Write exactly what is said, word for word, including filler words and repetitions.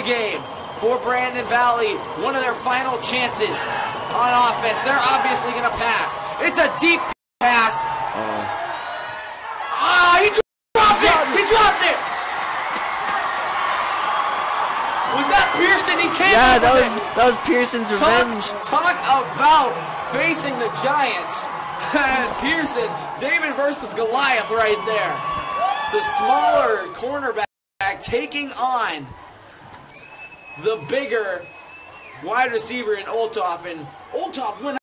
game for Brandon Valley. One of their final chances on offense. They're obviously going to pass. It's a deep pass. Ah, he dropped it! He dropped it! Was that Pearson? He came Yeah, up that with was it. that was Pearson's revenge. Talk, talk about facing the Giants. And Pearson, David versus Goliath right there. The smaller cornerback taking on the bigger wide receiver in Olthoff. And Olthoff went